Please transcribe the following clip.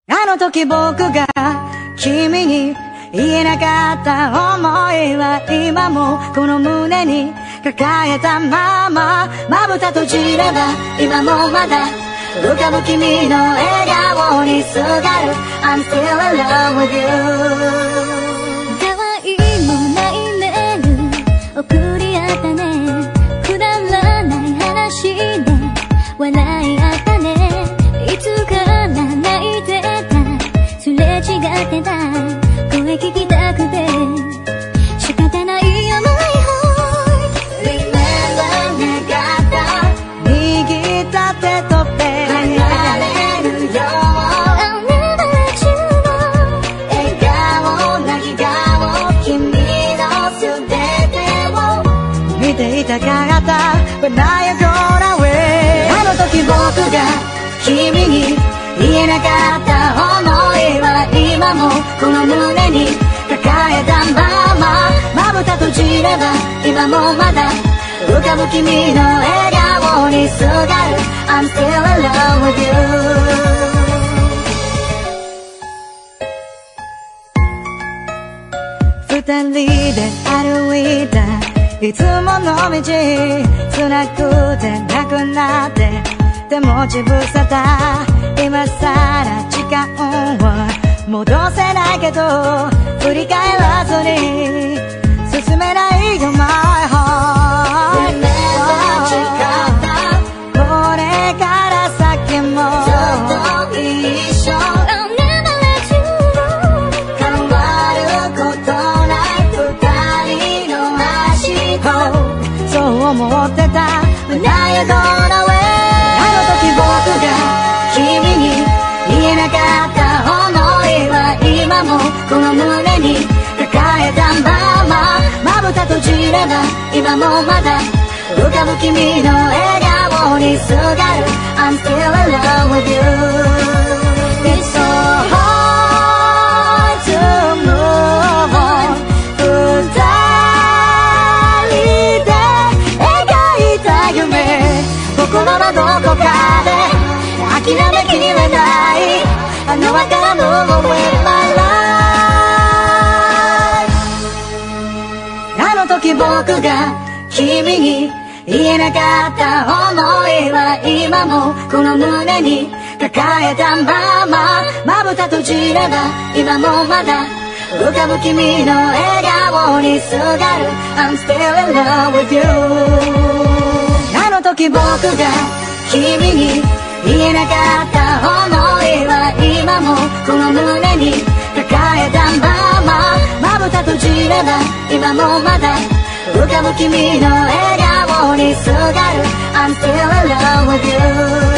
あの時僕が君に言えなかった思いは今もこの胸に抱えたまま、まぶた閉じれば今もまだ浮かぶ君の笑顔にすがる I'm still in love with you。 たわいもないメール送り合ったね、くだらない話で笑い合ったね、いつから泣いてた、すれ違ってた、声聞きたくて仕方ないよ My heart Remember 願った握った手と手離れるよ I'll never let you go。 笑顔な笑顔君の全てを見ていたかった But now you're gone away。 あの時僕が君に言えなかった想いは今もこの胸に抱えたまま、まぶた閉じれば今もまだ浮かぶ君の笑顔にすがる I'm still in love with you。 二人で歩いたいつもの道、辛くてなくなって手持ち無沙汰、今さら時間は戻せないけど振り返らずに進めないよ My heart。 これから先もずっと一緒 I'll never let you go。 変わることない二人の明日、そう思ってた But now you're gone away。 あの時僕が君に言えなかった想いは今もこの胸に抱えたまま、まぶた閉じれば今もまだ浮かぶ君の笑顔にすがる I'm still in love with you。 It's so hard to move on。 二人で描いた夢、心のどこかで諦めきれないあのわからぬ With my life。 あの時僕が君に言えなかった想いは今もこの胸に抱えたまま、まぶた閉じれば今もまだ浮かぶ君の笑顔にすがる I'm still in love with you。 あの時僕が君に言えなかった想いは今もこの胸に抱えたまま、まぶた閉じれば今もまだ浮かぶ君の笑顔にすがる I'm still in love with you。